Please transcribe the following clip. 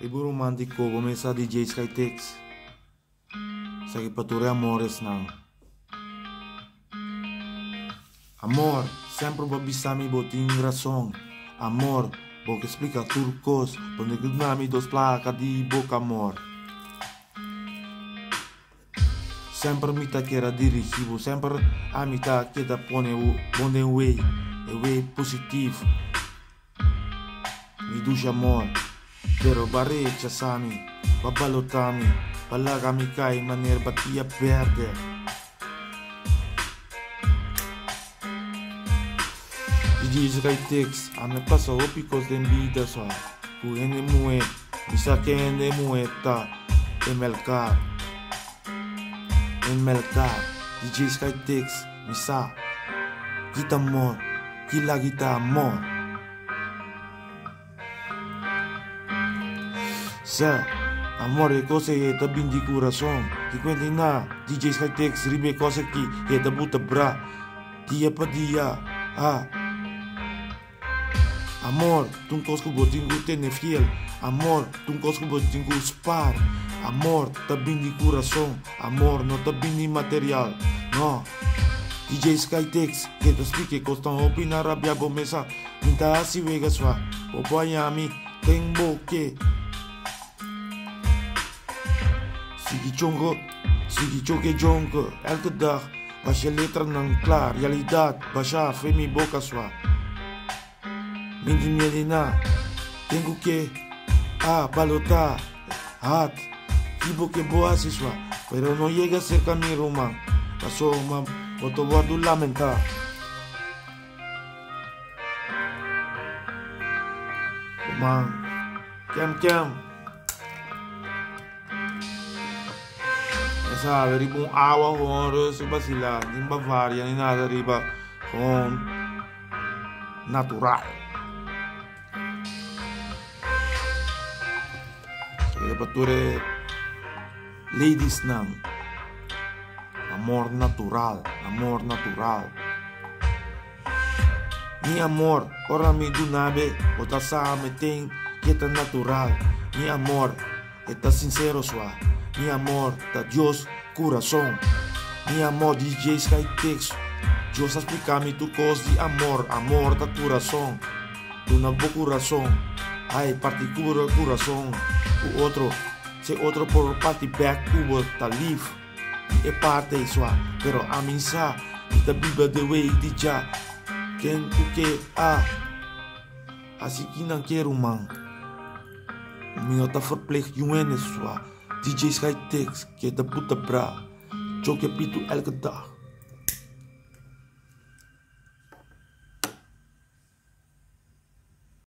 Ibu romântico, começa a DJ Skytex. Sa pature amores nang. Amor, sempre babisami boting razão. Amor, boca explica turcos, donde gudnami dos placas di boca amor. Sempre mi ta quera dirigivo, sempre a mi ta queda pone bonde way, e way positivo. Mi duce amor, pero barreccia sami, babalotami, palagami cai in maniera batia perde. DJ Skytex, a me passa opicos de vida só, cu ene mue, mi sa che ene mueta, e melcar. En melcar, DJ Skytex, mi sa, kita amor, kila kita amor. Sa, amor e cose che da bindi corazon, che quelli na, DJ Skytex, ribe cose che da butta bra, dia pa dia, Amor, tu cosco botingu tene fiel. Amor, tu cosco botingu spar. Amor, ta bindi corazon. Amor, no ta bindi material. No. DJ Skytex, che te spieghi costan opina rabbia bomesa. Minta asi vega swa. Opayami, ten boke. Sigi choke jonke. Elke dag was je letra nan klaar. Realidad, basha, femi boca swa. Minti mielina, tengo que balotar, tipo que boa se sua, pero no llega cerca a mi román, pasó mam, boto guardo lamentar. Román, kem, essa riba água com se vacilar, nem Bavaria nem nada riba com natural. Pature ladies nang amor natural. Mi amor, ora mi dunabe, ota sa me ten que natural. Mi amor, está sincero sua. Mi amor, ta Dios corazón. Mi amor, DJ Skytex. Dios explica-me tu cos de amor ta corazón. Tu na bo corazón. Ai, particula corazón. O outro, se outro por parte back cubo tá livre. É parte sua, pero a mim sa, da Bíblia de way de já. Quem tu que assim que não quero man. Minha tá verplicht jongen sua. DJ Skytex, que da puta bra. Joke pito elke dag.